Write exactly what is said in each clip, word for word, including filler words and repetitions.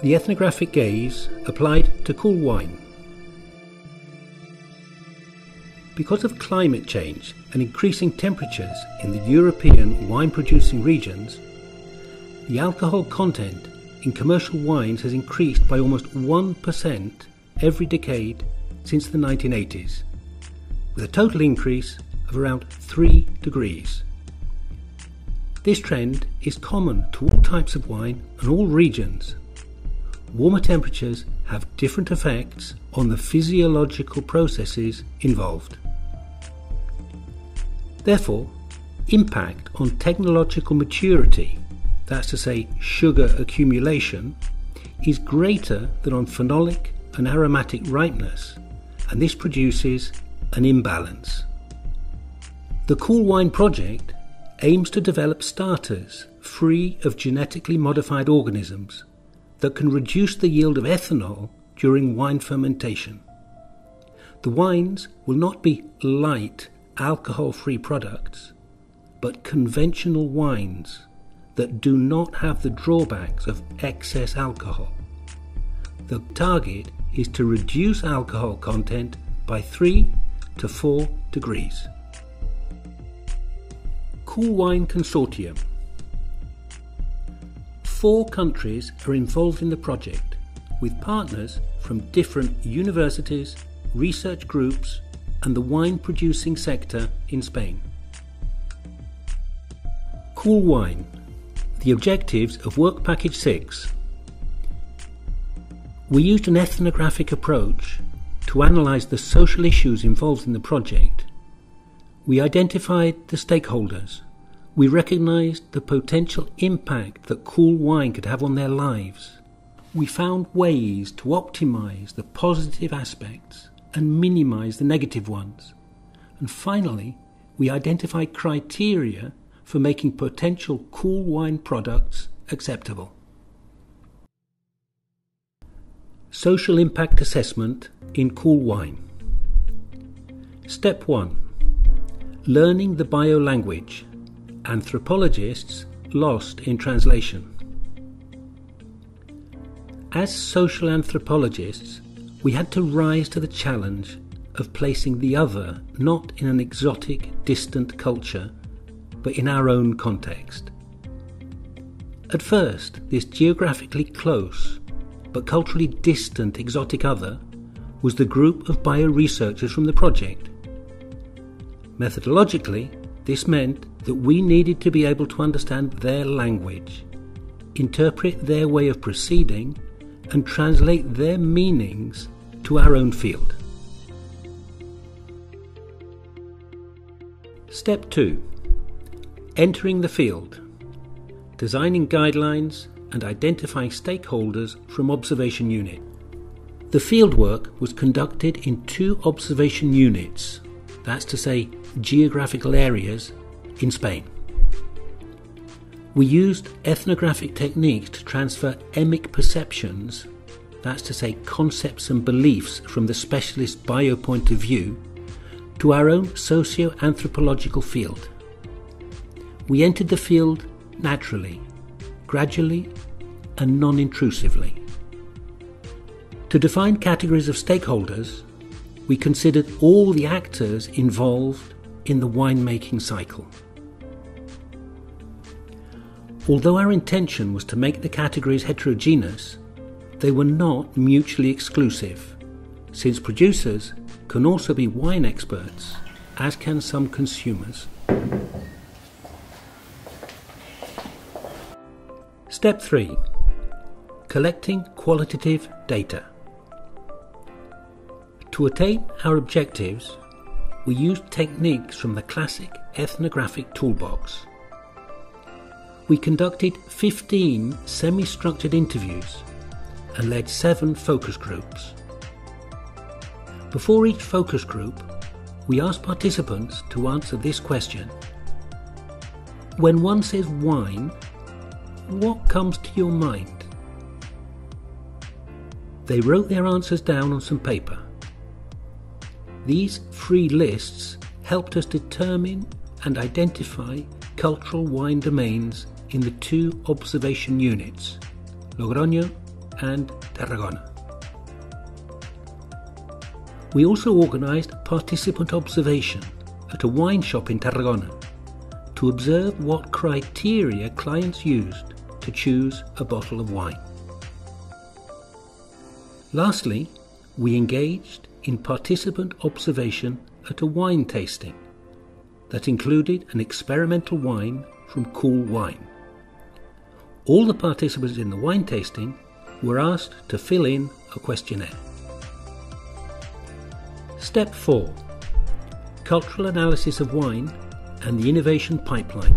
The ethnographic gaze applied to CoolWine. Because of climate change and increasing temperatures in the European wine-producing regions, the alcohol content in commercial wines has increased by almost one percent every decade since the nineteen eighties, with a total increase of around three degrees. This trend is common to all types of wine and all regions. Warmer temperatures have different effects on the physiological processes involved. Therefore, impact on technological maturity, that's to say sugar accumulation, is greater than on phenolic and aromatic ripeness, and this produces an imbalance. The CoolWine project aims to develop starters free of genetically modified organisms that can reduce the yield of ethanol during wine fermentation. The wines will not be light, alcohol-free products, but conventional wines that do not have the drawbacks of excess alcohol. The target is to reduce alcohol content by three to four degrees. CoolWine Consortium. Four countries are involved in the project, with partners from different universities, research groups, and the wine-producing sector in Spain. CoolWine. The objectives of Work Package six. We used an ethnographic approach to analyse the social issues involved in the project. We identified the stakeholders. We recognised the potential impact that CoolWine could have on their lives. We found ways to optimise the positive aspects and minimise the negative ones. And finally, we identified criteria for making potential CoolWine products acceptable. Social Impact Assessment in CoolWine. Step one. Learning the bio-language. Anthropologists lost in translation. As social anthropologists, we had to rise to the challenge of placing the other not in an exotic, distant culture, but in our own context. At first, this geographically close, but culturally distant exotic other was the group of bio-researchers from the project. Methodologically, this meant that we needed to be able to understand their language, interpret their way of proceeding, and translate their meanings to our own field. Step two. Entering the field. Designing guidelines and identifying stakeholders from observation unit. The fieldwork was conducted in two observation units, that's to say geographical areas, in Spain. We used ethnographic techniques to transfer emic perceptions, that's to say concepts and beliefs from the specialist bio point of view, to our own socio-anthropological field. We entered the field naturally, gradually, and non-intrusively. To define categories of stakeholders, we considered all the actors involved in the winemaking cycle. Although our intention was to make the categories heterogeneous, they were not mutually exclusive, since producers can also be wine experts, as can some consumers. Step three. Collecting qualitative data. To attain our objectives, we used techniques from the classic ethnographic toolbox. We conducted fifteen semi-structured interviews and led seven focus groups. Before each focus group, we asked participants to answer this question. When one says wine, what comes to your mind? They wrote their answers down on some paper. These free lists helped us determine and identify cultural wine domains in the two observation units, Logroño and Tarragona. We also organised participant observation at a wine shop in Tarragona to observe what criteria clients used to choose a bottle of wine. Lastly, we engaged in participant observation at a wine tasting that included an experimental wine from CoolWine. All the participants in the wine tasting were asked to fill in a questionnaire. Step four. Cultural analysis of wine and the innovation pipeline.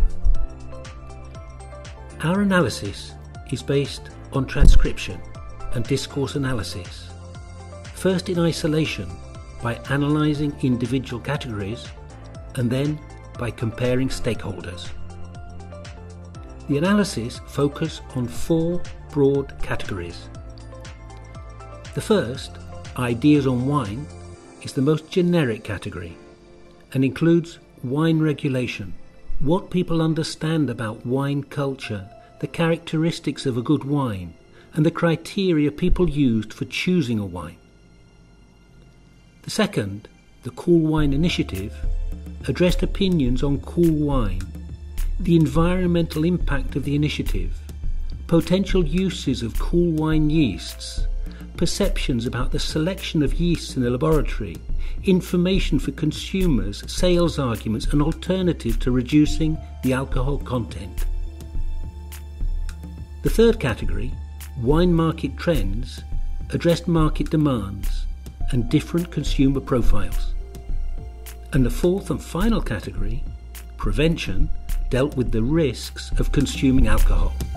Our analysis is based on transcription and discourse analysis, first in isolation by analysing individual categories and then by comparing stakeholders. The analysis focused on four broad categories. The first, ideas on wine, is the most generic category and includes wine regulation, what people understand about wine culture, the characteristics of a good wine, and the criteria people used for choosing a wine. The second, the CoolWine initiative, addressed opinions on cool wine, the environmental impact of the initiative, potential uses of cool wine yeasts, perceptions about the selection of yeasts in the laboratory, information for consumers, sales arguments, and alternatives to reducing the alcohol content. The third category, wine market trends, addressed market demands and different consumer profiles. And the fourth and final category, prevention, dealt with the risks of consuming alcohol.